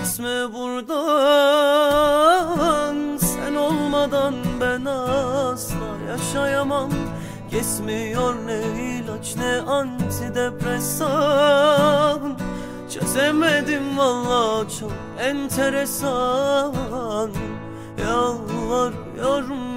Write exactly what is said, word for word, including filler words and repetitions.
gitme buradan. Sen olmadan ben asla yaşayamam. Kesmiyor ne ilaç ne antidepresan. Çözemedim vallahi, çok enteresan. Yalvarıyorum